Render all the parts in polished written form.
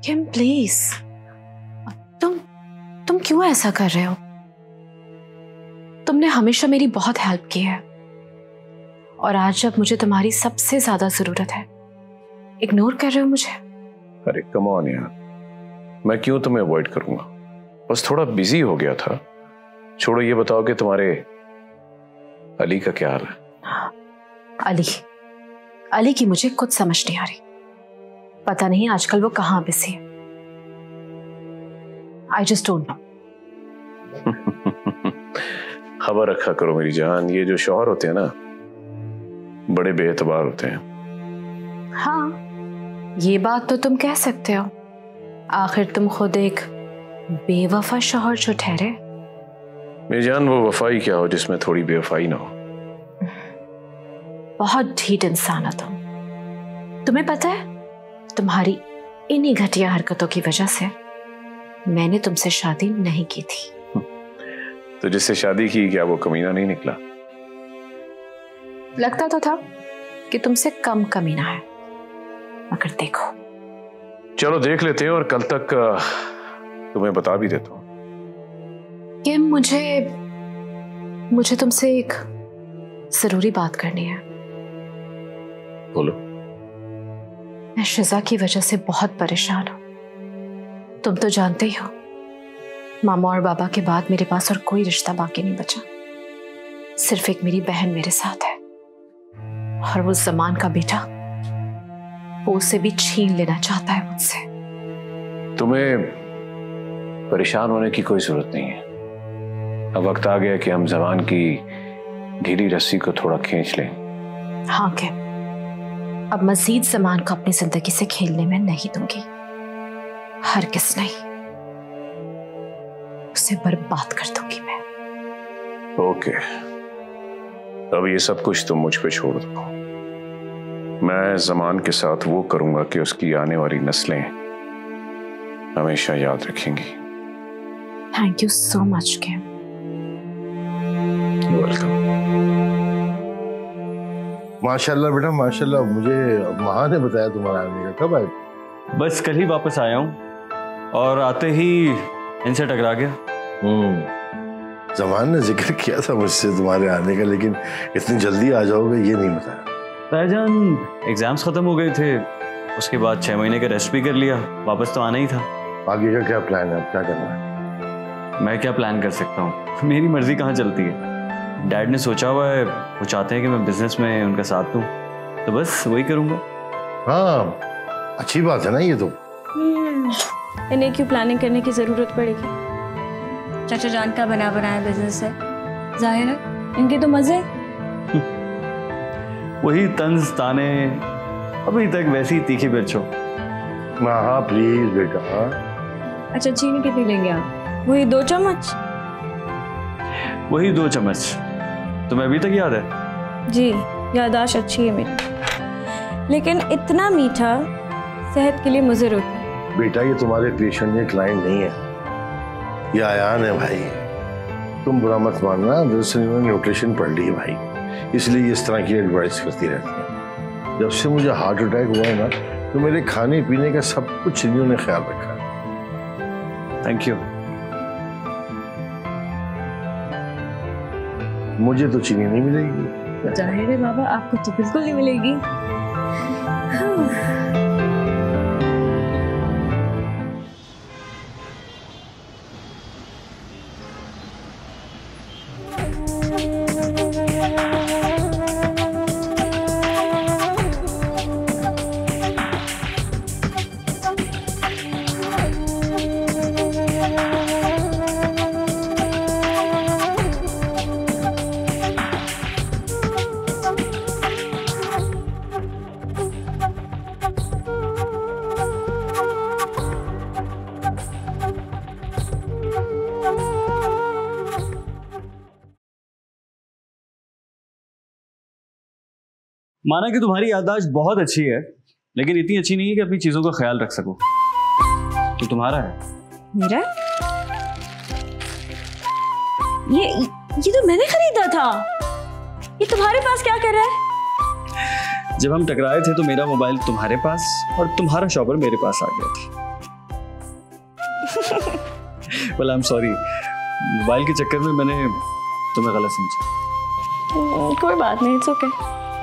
किम please, तुम क्यों ऐसा कर रहे हो? तुमने हमेशा मेरी बहुत हेल्प की है और आज जब मुझे तुम्हारी सबसे ज्यादा जरूरत है, इग्नोर कर रहे हो मुझे। अरे कम ऑन यार, मैं क्यों तुम्हें अवॉइड करूंगा, बस थोड़ा बिजी हो गया था। छोड़ो, ये बताओ कि तुम्हारे अली का क्या हाल है? अली की मुझे कुछ समझ नहीं आ रही। पता नहीं आजकल वो कहाँ बिजी है। I just don't know. खबर रखा करो मेरी जान, ये जो शौहर होते हैं ना, बड़े बेएतबार होते हैं। हाँ, ये बात तो तुम कह सकते हो। आखिर तुम खुद एक बेवफा शौहर जो ठहरे। मेरी जान, वो वफाई क्या हो जिसमें थोड़ी बेवफाई ना हो। बहुत ढीठ इंसान हो तुम। तुम्हें पता है, तुम्हारी इन्हीं घटिया हरकतों की वजह से मैंने तुमसे शादी नहीं की थी। तो जिससे शादी की, क्या वो कमीना नहीं निकला? लगता तो था कि तुमसे कम कमीना है, मगर देखो। चलो देख लेते हैं और कल तक तुम्हें बता भी देता हूँ कि मुझे तुमसे एक जरूरी बात करनी है। बोलो। मैं शिजा की वजह से बहुत परेशान हूं। तुम तो जानते ही हो, मामा और बाबा के बाद मेरे पास और कोई रिश्ता बाकी नहीं बचा। सिर्फ एक मेरी बहन मेरे साथ है और वो जमान का बेटा, वो उसे भी छीन लेना चाहता है मुझसे। तुम्हें परेशान होने की कोई जरूरत नहीं है। अब वक्त आ गया कि हम जमान की ढीली रस्सी को थोड़ा खींच लें। हाँ के, अब मजीद जमान को अपनी जिंदगी से खेलने में नहीं दूंगी। हरगिज़ नहीं, उसे बर्बाद कर दूंगी मैं। ओके, अब ये सब कुछ तुम मुझ पे छोड़ दो। मैं जमान के साथ वो करूंगा कि उसकी आने वाली नस्लें हमेशा याद रखेंगी। Thank you so much Kim. Welcome. माशाल्लाह बेटा माशाल्लाह। मुझे माँ ने बताया तुम्हारा आने का। कब आए? बस कल ही वापस आया हूँ और आते ही इनसे टकरा गया। जमान ने जिक्र किया था मुझसे तुम्हारे आने का, लेकिन इतनी जल्दी आ जाओगे ये नहीं बताया। ताईजान, एग्जाम्स खत्म हो गए थे, उसके बाद 6 महीने का रेस्ट भी कर लिया, वापस तो आना ही था। आगे का क्या प्लान है? क्या करना है? मैं क्या प्लान कर सकता हूँ, मेरी मर्जी कहाँ चलती है। डैड ने सोचा हुआ है, वो चाहते हैं कि मैं बिजनेस में उनका साथ दूँ, तो बस वही करूँगा। हाँ, अच्छी बात है ना ये तो। इन्हें क्यों प्लानिंग करने की जरूरत पड़ेगी? चाचा जान का बना बनाया बिजनेस है, जाहिर है इनके तो मजे। वही तंज ताने, अभी तक वैसी तीखी मिर्च हो। हाँ प्लीज बेटा। अच्छा चीनी कितनी लेंगे आप? वही 2 चम्मच? वही 2 चम्मच। तुम्हें अभी तक याद है? जी, याददाश्त अच्छी है मेरी, लेकिन इतना मीठा सेहत के लिए मुज़र होता है। बेटा ये तुम्हारे पेशेंट या क्लाइंट नहीं है, ये आयान है भाई। तुम बुरा मत मानना, दरअसल इन्होंने न्यूट्रिशन पढ़ ली है भाई, इसलिए इस तरह की एडवाइस करती रहती है। जब से मुझे हार्ट अटैक हुआ है ना, तो मेरे खाने पीने का सब कुछ इन्होंने ख्याल रखा है। Thank you. मुझे तो चीनी नहीं मिलेगी। जाहिर है बाबा, आपको तो बिल्कुल नहीं मिलेगी। माना कि तुम्हारी याददाश्त बहुत अच्छी है, लेकिन इतनी अच्छी नहीं है कि अपनी चीजों का ख्याल रख सको। तो तुम्हारा है। मेरा? ये तो मैंने खरीदा था। ये तुम्हारे पास क्या कर रहा है? जब हम टकराए थे तो मेरा मोबाइल तुम्हारे पास और तुम्हारा शॉपर मेरे पास आ गया था। Well I am sorry, mobile के चक्कर में मैंने तुम्हें गलत समझा। कोई बात नहीं, इट्स ओके।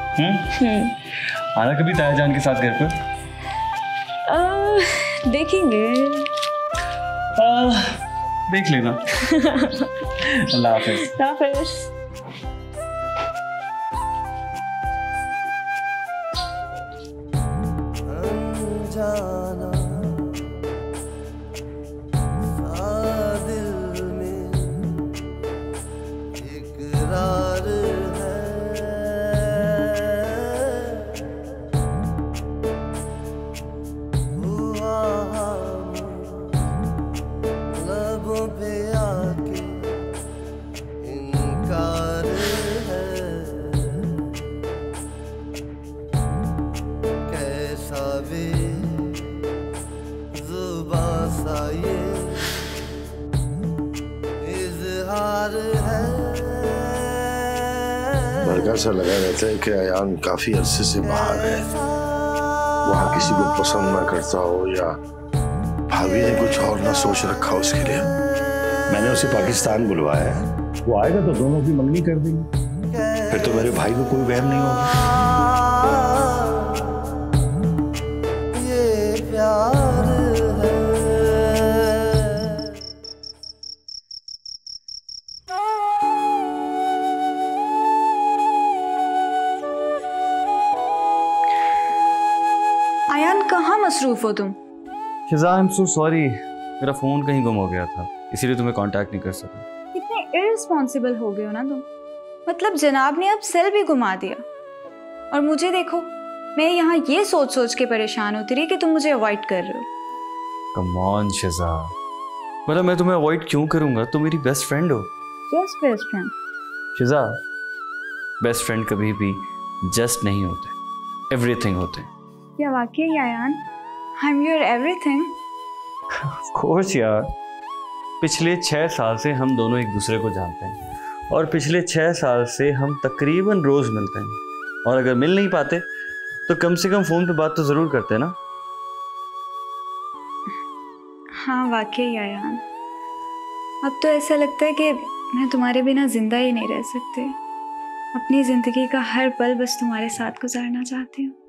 आना कभी ताया जान के साथ घर पर? देखेंगे। देख लेना। अल्लाह हाफिज़। अल्लाह हाफिज़। ऐसा लगा रहता है कि अयान काफी अरसे से बाहर है, वहां किसी को पसंद ना करता हो या भाभी ने कुछ और ना सोच रखा उसके लिए। मैंने उसे पाकिस्तान बुलवाया है, वो आएगा तो दोनों की मंगनी कर देंगे, फिर तो मेरे भाई को कोई वहम नहीं होगा। ये प्यार है। कहाँ मसरूफ हो तुम? Shiza, I am so sorry, मेरा फोन कहीं गुम हो गया था, इसीलिए तुम्हें कांटेक्ट नहीं कर सका। कितने इररिस्पॉन्सिबल हो गए हो ना तुम। मतलब जनाब ने अब सेल भी घुमा दिया, और मुझे देखो, मैं यहाँ ये सोच सोच के परेशान होती रही कि तुम मुझे अवॉइड कर रहे हो। कम ऑन शिज़ा, मतलब मैं तुम्हें अवॉइड क्यों करूँगा? तुम मेरी बेस्ट फ्रेंड हो। Just best friend. Shiza, best friend कभी भी जस्ट नहीं होते, एवरीथिंग होते हैं। क्या वाकई Ayaan? I am your everything. Of course यार, पिछले 6 साल से हम दोनों एक दूसरे को जानते हैं, और पिछले 6 साल से हम तकरीबन रोज मिलते हैं, और अगर मिल नहीं पाते तो कम से कम फोन पे बात तो जरूर करते हैं ना। हाँ वाकई अयान, अब तो ऐसा लगता है कि मैं तुम्हारे बिना जिंदा ही नहीं रह सकती। अपनी जिंदगी का हर पल बस तुम्हारे साथ गुजारना चाहती हूँ।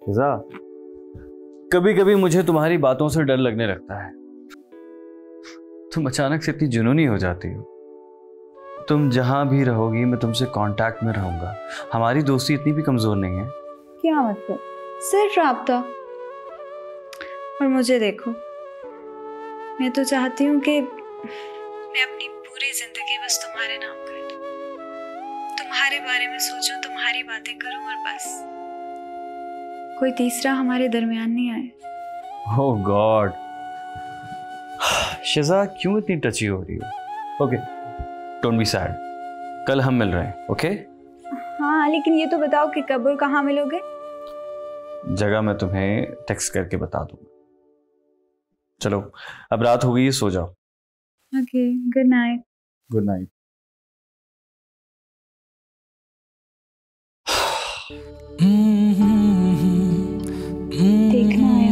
कभी कभी मुझे तुम्हारी बातों से डर लगने लगता है। तुम अचानक से इतनी जुनूनी हो जाती हो। तुम जहां भी रहोगी मैं तुमसे कांटेक्ट में रहूंगा। हमारी दोस्ती इतनी भी कमजोर नहीं है। क्या मतलब? सिर्फ राब्ता। और मुझे देखो, मैं तो चाहती हूँ कि मैं अपनी पूरी जिंदगी बस तुम्हारे नाम कर दूं, तुम्हारे बारे में सोचूं, तुम्हारी बातें करूं, और बस कोई तीसरा हमारे दरमियान नहीं आए। ओह गॉड, शिज़ा क्यों इतनी टची हो रही हो? ओके, डोंट बी सैड, कल हम मिल रहे हैं। ओके? हाँ, लेकिन ये तो बताओ कि कब और कहाँ मिलोगे? जगह मैं तुम्हें टेक्स्ट करके बता दूंगा। चलो अब रात हो गई है, सो जाओ। Okay, good night. Good night. देखना आया,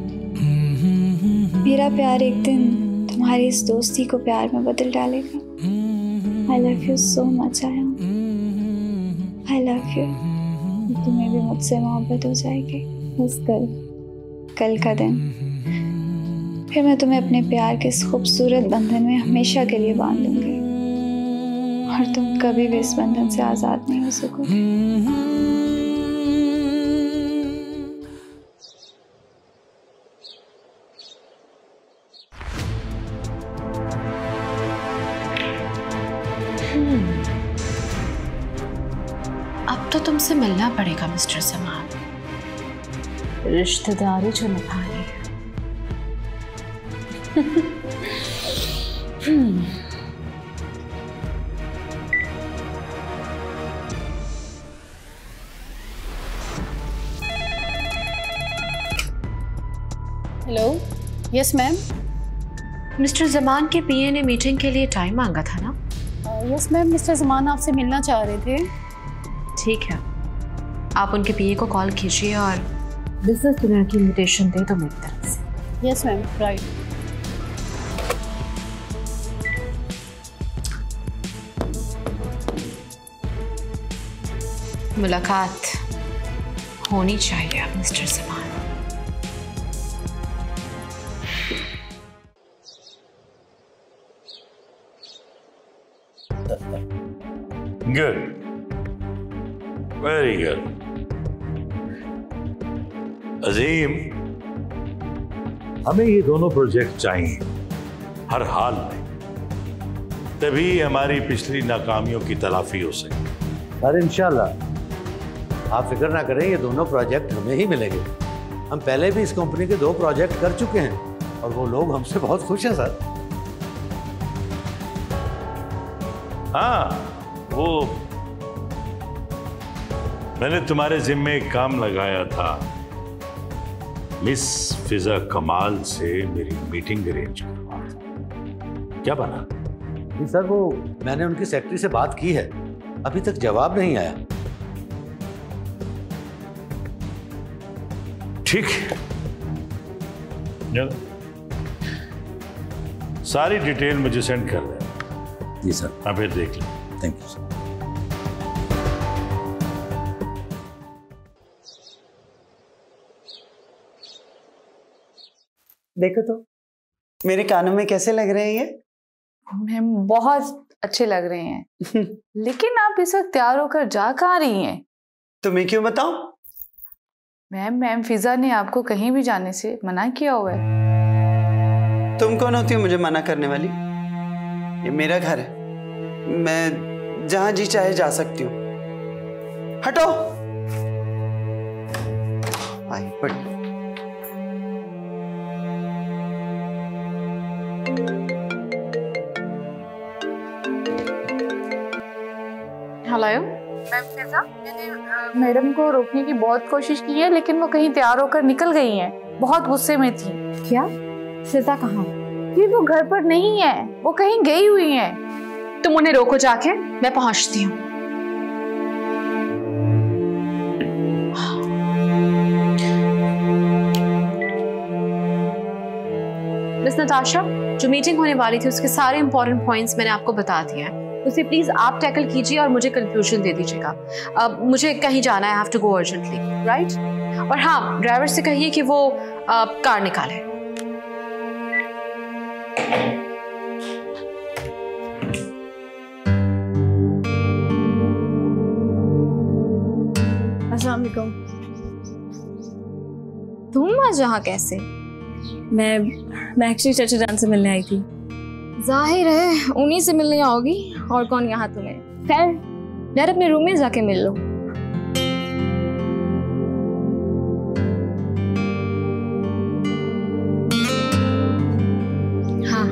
मेरा प्यार एक दिन तुम्हारी इस दोस्ती को प्यार में बदल डालेगा। I love you so much आया। I love you। तुम्हें भी मुझसे मोहब्बत हो जाएगी। बस कल का दिन, फिर मैं तुम्हें अपने प्यार के इस खूबसूरत बंधन में हमेशा के लिए बांध लूंगी, और तुम कभी भी इस बंधन से आजाद नहीं हो सकोगे। अब तो तुमसे मिलना पड़ेगा मिस्टर जमान, रिश्तेदारी जो निभानी है। Hello, yes ma'am. Mister Zaman के पीए ने मीटिंग के लिए टाइम मांगा था ना? यस मैम, मिस्टर जमान आपसे मिलना चाह रहे थे। ठीक है, आप उनके पीए को कॉल कीजिए और बिजनेस डिनर की इनविटेशन दे दो मेरी तरफ से। Yes ma'am, right. मुलाकात होनी चाहिए mister Zaman. Good, very good. Azeem, हमें ये दोनों प्रोजेक्ट चाहिए हर हाल में, तभी हमारी पिछली नाकामियों की तलाफी हो सके। अरे इंशाल्लाह आप फिक्र ना करें, ये दोनों प्रोजेक्ट हमें ही मिलेंगे। हम पहले भी इस कंपनी के 2 प्रोजेक्ट कर चुके हैं और वो लोग हमसे बहुत खुश हैं सर। हाँ, वो मैंने तुम्हारे जिम्मे एक काम लगाया था, मिस फिजा कमाल से मेरी मीटिंग अरेंज करवा था। क्या बना? जी सर, वो मैंने उनकी सेक्रेटरी से बात की है, अभी तक जवाब नहीं आया। ठीक है, सारी डिटेल मुझे सेंड कर देना। जी सर। आप फिर देख लें। Thank you sir. देखो तो मेरे कानों में कैसे लग रहे हैं ये? मैम बहुत अच्छे लग रहे हैं। लेकिन आप इस वक्त तैयार होकर जा कहाँ रही हैं? तुम्हें क्यों बताऊं? मैम फिजा ने आपको कहीं भी जाने से मना किया हुआ है। तुम कौन होती हो मुझे मना करने वाली? ये मेरा घर है, मैं जहां जी चाहे जा सकती हूँ। हटो। I but hello ma'am Fiza, मैंने मैडम को रोकने की बहुत कोशिश की है, लेकिन वो कहीं तैयार होकर निकल गई हैं। बहुत गुस्से में थी। क्या? फिजा कहाँ? ये वो घर पर नहीं है, वो कहीं गई हुई हैं। तुम उन्हें रोको जाके, मैं पहुंचती हूँ। मिस नताशा, जो मीटिंग होने वाली थी उसके सारे इंपॉर्टेंट पॉइंट्स मैंने आपको बता दिए हैं, उसे प्लीज आप टैकल कीजिए और मुझे कंक्लूजन दे दीजिएगा। मुझे कहीं जाना है, I have to go urgently, right? और हाँ, ड्राइवर से कहिए कि वो कार निकाले। अस्सलाम वालेकुम। तुम आज यहाँ कैसे? मैं एक्चुअली चाचा जान से मिलने आई थी। जाहिर है उन्हीं से मिलने आओगी, और कौन यहाँ तुम्हें। खैर, यार अपने रूम में जाके मिल लो। हाँ।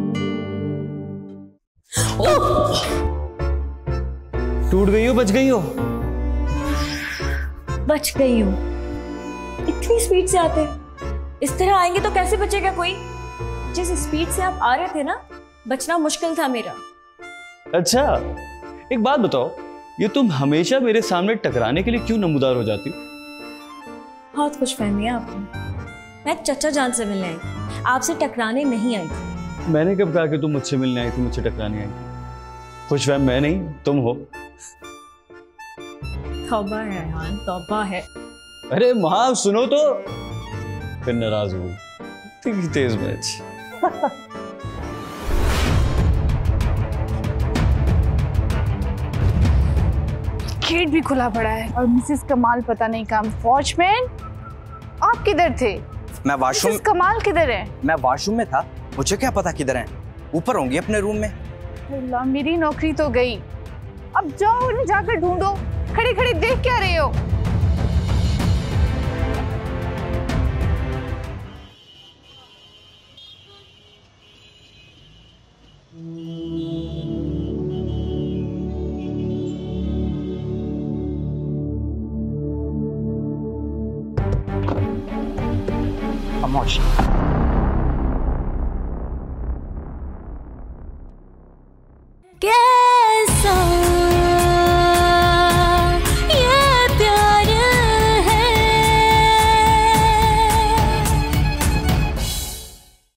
टूट गई हो, बच गई हो? बच गई हूँ। इतनी स्पीड से आते, इस तरह आएंगे तो कैसे बचेगा कोई? जिस स्पीड से आप आ रहे थे ना, बचना मुश्किल था मेरा। अच्छा, एक बात बताओ, ये तुम हमेशा मेरे सामने टकराने के लिए क्यों नमूदार हो जाती हो? बहुत खुश फहमी है आपको। मैं चचा जान से मिलने आई थी, आपसे टकराने नहीं आई थी। मैंने कब कहा कि तुम मुझसे मिलने आई थी, मुझसे टकराने आई थी? खुश फहम मैं नहीं, तुम हो। तौबा है रेहान, तौबा है। अरे वहां सुनो तो, फिर नाराज हो गई। तेज मैच। गेट भी खुला पड़ा है और मिसेस कमाल पता नहीं कहाँ। वॉचमैन, आप किधर थे? मैं वॉशरूम। मिसेस कमाल किधर है? मैं वॉशरूम में था, मुझे क्या पता किधर है। ऊपर होंगी अपने रूम में। अल्लाह, मेरी नौकरी तो गई। अब जाओ उन्हें जाकर ढूंढो। खड़ी खड़ी देख क्या रहे हो? खामोश।